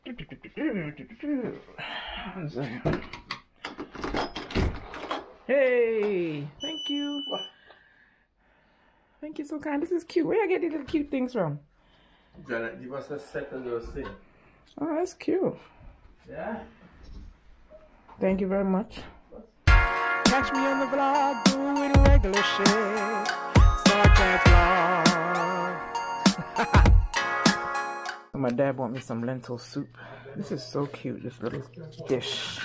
One second. Hey, thank you. Thank you, so kind. This is cute. Where I get these little cute things from? Janet, give us a set of those things. Oh, that's cute. Yeah. Thank you very much. Catch me on the vlog doing regular shit. Sarcast vlog. My dad bought me some lentil soup. This is so cute, this little dish.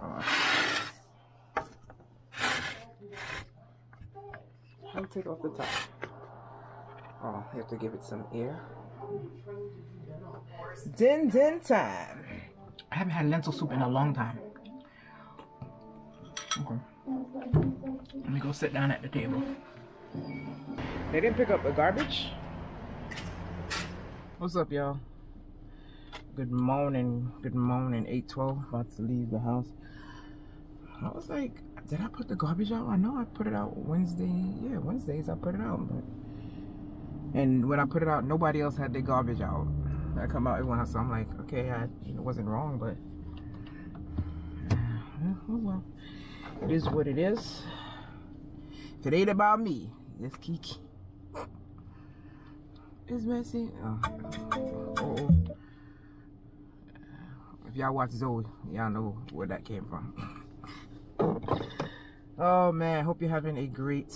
I'll take off the top. Oh, you have to give it some air. Din time. I haven't had lentil soup in a long time. Okay. Let me go sit down at the table. They didn't pick up the garbage. What's up, y'all? Good morning. Good morning. 8:12. About to leave the house. I was like, did I put the garbage out? I know I put it out Wednesday. Yeah, Wednesdays I put it out. But... And when I put it out, nobody else had their garbage out. I come out everyone else, so I'm like, okay, it wasn't wrong, but oh well. It is what it is. If it ain't about me, it's Kiki. It's messy. Oh. If y'all watch Zoe, y'all know where that came from. Oh man, hope you're having a great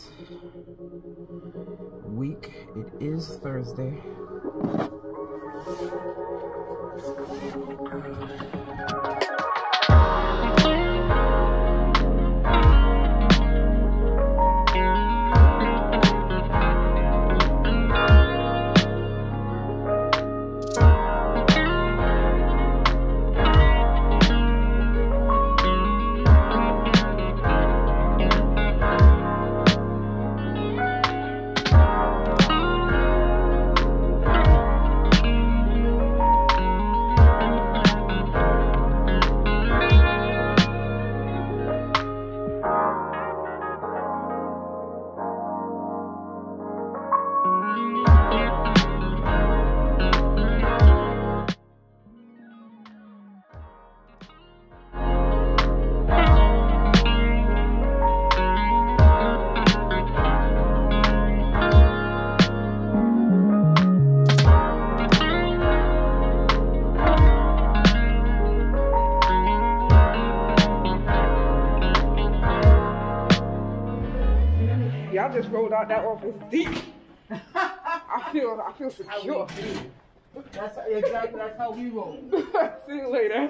week. It is Thursday. Y'all just rolled out that office deep. I feel secure. That's exactly how we roll. See you later.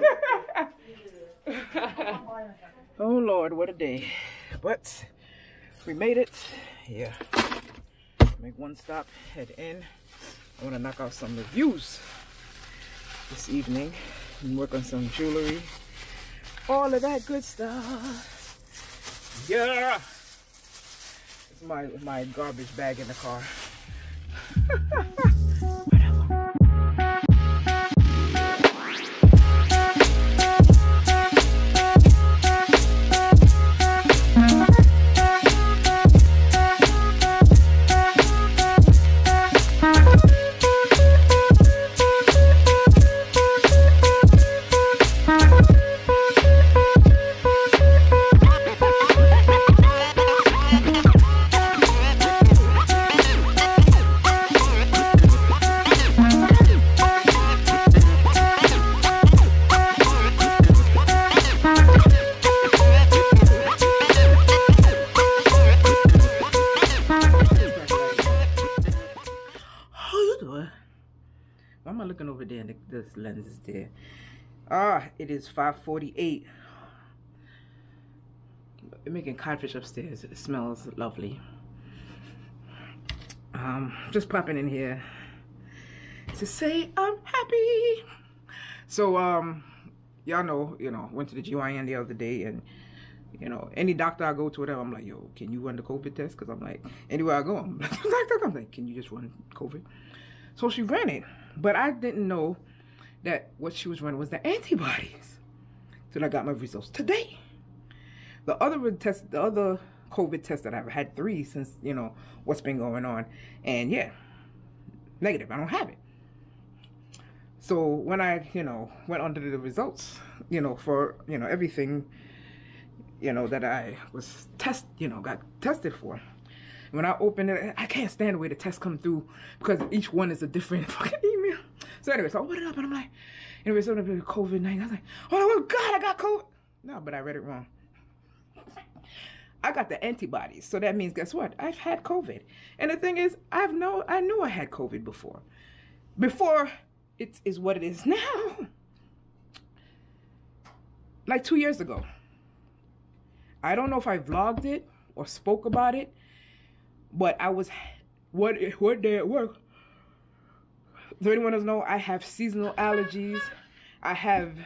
Oh Lord, what a day. But we made it. Yeah. Make one stop, head in. I want to knock out some reviews this evening and work on some jewelry. All of that good stuff. Yeah. My garbage bag in the car. Why am I looking over there and this lens is there? It is 5:48. Making codfish upstairs. It smells lovely. Just popping in here to say I'm happy. So y'all know, went to the GYN the other day, and any doctor I go to, whatever, I'm like, yo, can you run the COVID test? Because I'm like, anywhere I go, I'm like, doctor, I'm like, can you just run COVID? So she ran it, but I didn't know that what she was running was the antibodies. So I got my results today. The other COVID test that I've had 3 since, what's been going on. And yeah, negative. I don't have it. So when I, went under the results, for, everything, that I was got tested for. When I opened it, I can't stand the way the tests come through because each one is a different fucking email. So anyway, so I opened it up and I'm like, anyway, so COVID-19. I was like, oh my God, I got COVID. No, but I read it wrong. I got the antibodies. So that means, guess what? I've had COVID. And the thing is, I knew I had COVID before. Before it is what it is now. Like 2 years ago. I don't know if I vlogged it or spoke about it, but I was, what day at work? So anyone doesn't know, I have seasonal allergies. I have,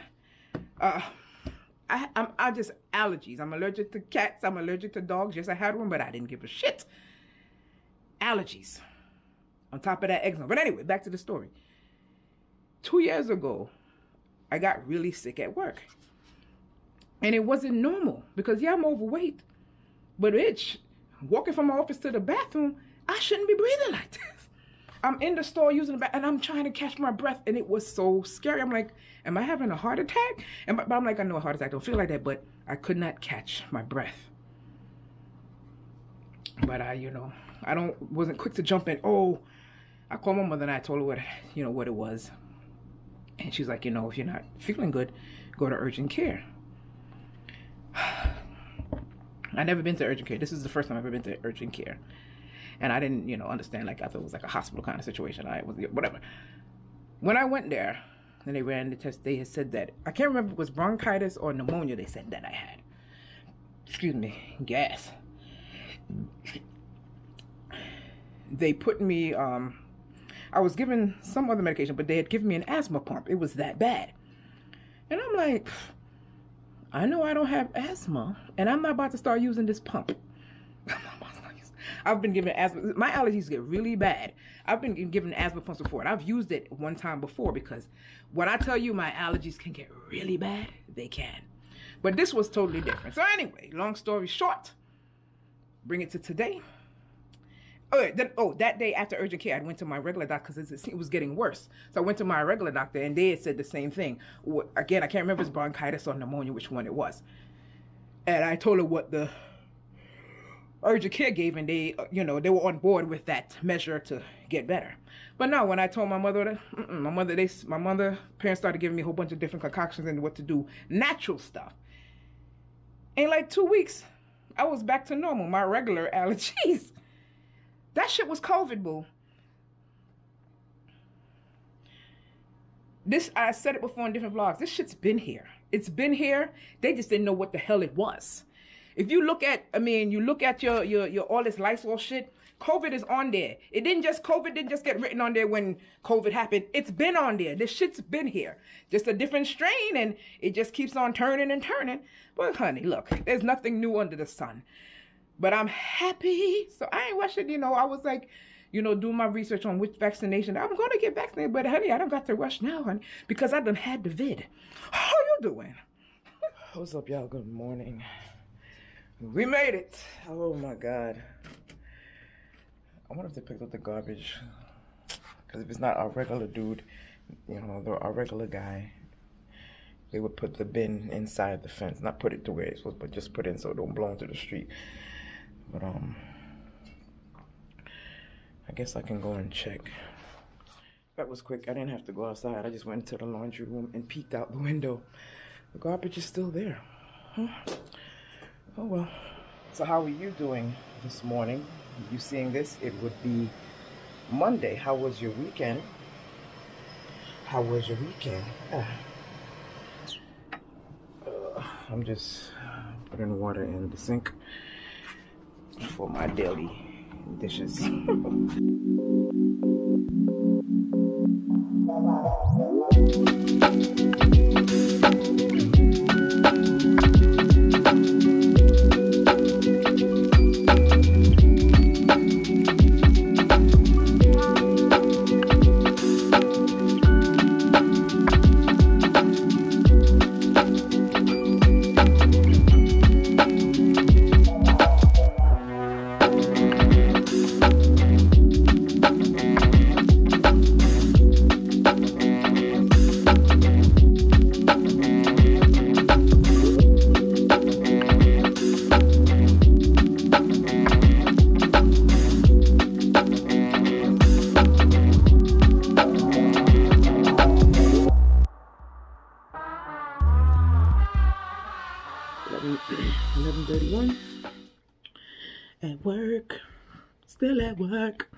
I'm just allergies. I'm allergic to cats. I'm allergic to dogs. Yes, I had one, but I didn't give a shit. Allergies. On top of that, eczema. But anyway, back to the story. 2 years ago, I got really sick at work. And it wasn't normal because, yeah, I'm overweight. But bitch, walking from my office to the bathroom, I shouldn't be breathing like this. I'm in the store using the bathroom, and I'm trying to catch my breath, and it was so scary. I'm like, am I having a heart attack? But I'm like, I know a heart attack don't feel like that, but I could not catch my breath. But I wasn't quick to jump in. Oh, I called my mother and I told her what it was. And she's like, if you're not feeling good, go to urgent care. I never been to urgent care. This is the first time I've ever been to urgent care. And I didn't, understand, like, I thought it was like a hospital kind of situation. I was, whatever. When I went there and they ran the test, they had said that, I can't remember if it was bronchitis or pneumonia they said that I had. Excuse me, gas. They put me, I was given some other medication, but they had given me an asthma pump. It was that bad. And I'm like, I know I don't have asthma, and I'm not about to start using this pump. I've been given asthma. My allergies get really bad. I've been given asthma pumps before, and I've used it one time before because when I tell you my allergies can get really bad, they can. But this was totally different. So anyway, long story short, bring it to today. That day after urgent care, I went to my regular doctor because it was getting worse. So I went to my regular doctor, and they had said the same thing. Again, I can't remember if it's bronchitis or pneumonia, which one it was. And I told her what the urgent care gave, and they were on board with that measure to get better. But no, when I told my mother, my mother, parents started giving me a whole bunch of different concoctions and what to do, natural stuff. In like 2 weeks, I was back to normal, my regular allergies. That shit was COVID, boo. I said it before in different vlogs. This shit's been here. It's been here. They just didn't know what the hell it was. If you look at, you look at your all this Lysol shit, COVID is on there. COVID didn't just get written on there when COVID happened. It's been on there. This shit's been here. Just a different strain, and it just keeps on turning and turning. But honey, look, there's nothing new under the sun. But I'm happy. So I ain't rushing, I was like, doing my research on which vaccination. I'm going to get vaccinated. But honey, I don't got to rush now, honey, because I done had the vid. How you doing? What's up, y'all? Good morning. We made it. Oh my God. I wonder if they picked up the garbage. Because if it's not our regular dude, our regular guy, they would put the bin inside the fence. Not put it to where it's supposed, but just put it in so it don't blow into the street. But I guess I can go and check. That was quick. I didn't have to go outside. I just went into the laundry room and peeked out the window. The garbage is still there. Huh? Oh well. So how are you doing this morning? You seeing this? It would be Monday. How was your weekend? How was your weekend? I'm just putting water in the sink for my daily dishes. 11:31. At work. Still at work.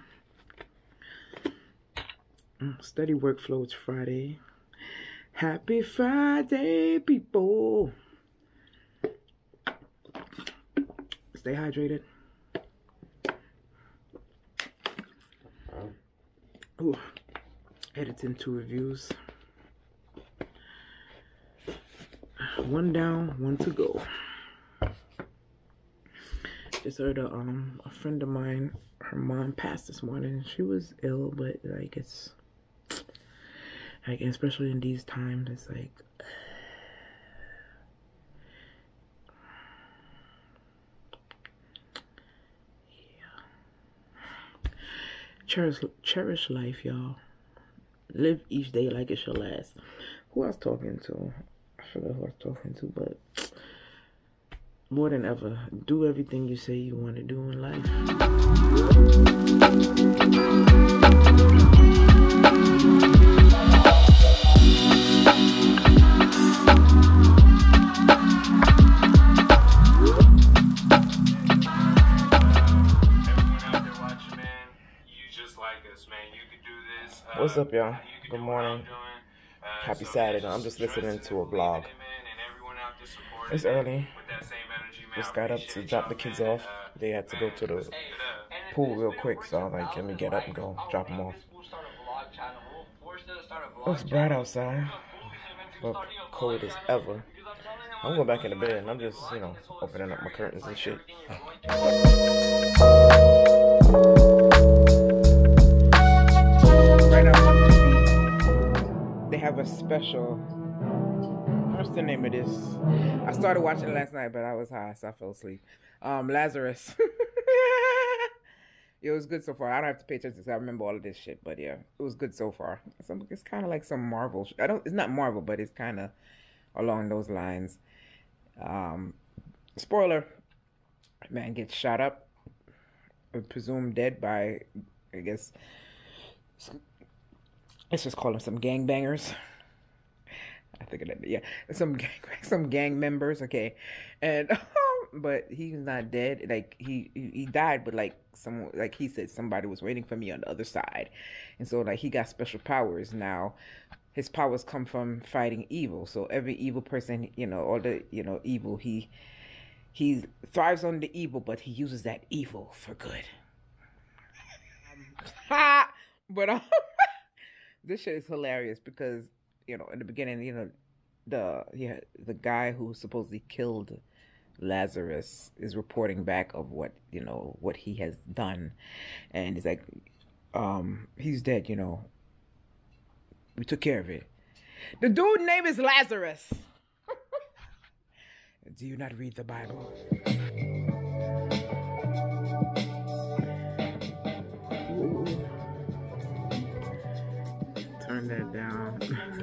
Steady workflow. It's Friday. Happy Friday, people. Stay hydrated. Ooh. Editing 2 reviews. 1 down, 1 to go. Just heard a friend of mine, her mom passed this morning. She was ill, but like it's like, especially in these times, it's like cherish life, y'all. Live each day like it's your last. Who I was talking to? I forgot who I was talking to, but more than ever, do everything you say you want to do in life. What's up, y'all? Good morning. Happy Saturday. I'm just listening to a vlog. It's early. Just got up to drop the kids off. They had to go to the pool real quick, so I'm like, let me get up and go drop them off. It's bright outside, but cold as ever. I'm going back in the bed and I'm just, you know, opening up my curtains and shit. Right now, they have a special. What's the name of this? I started watching it last night, but I was high, so I fell asleep. Lazarus. It was good so far. I don't have to pay attention because I remember all of this shit, but yeah, it was good so far. It's kind of like some Marvel. It's not Marvel, but it's kind of along those lines. Spoiler: man gets shot up, presumed dead by, I guess, let's just call them some gangbangers. I think of that, yeah, some gang members, okay, and but he's not dead. Like he died, but like he said, somebody was waiting for me on the other side, and so like he got special powers now. His powers come from fighting evil. So every evil person, you know, all the evil, he thrives on the evil, but he uses that evil for good. But this shit is hilarious because, you know, in the beginning, you know, the guy who supposedly killed Lazarus is reporting back of what he has done, and he's like, he's dead, you know. We took care of it. The dude's name is Lazarus. Do you not read the Bible? Ooh. Turn that down.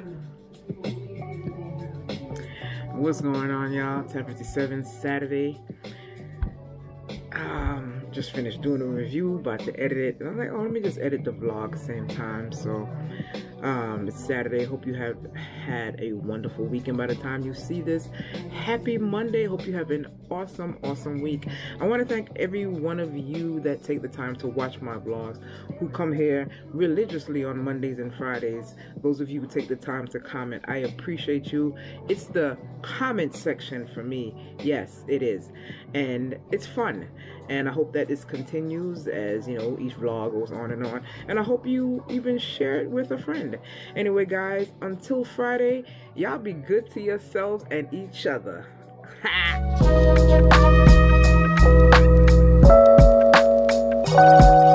What's going on, y'all? 10:57 Saturday. Just finished doing a review, about to edit it. And I'm like, oh, let me just edit the vlog at the same time. So it's Saturday. Hope you have had a wonderful weekend by the time you see this. Happy Monday. Hope you have an awesome week. I want to thank every one of you that take the time to watch my vlogs, who come here religiously on Mondays and Fridays. Those of you who take the time to comment, I appreciate you. It's the comment section for me. Yes, it is. And it's fun. And I hope that this continues as, you know, each vlog goes on. And I hope you even share it with a friend. Anyway, guys, until Friday, y'all be good to yourselves and each other. Ha!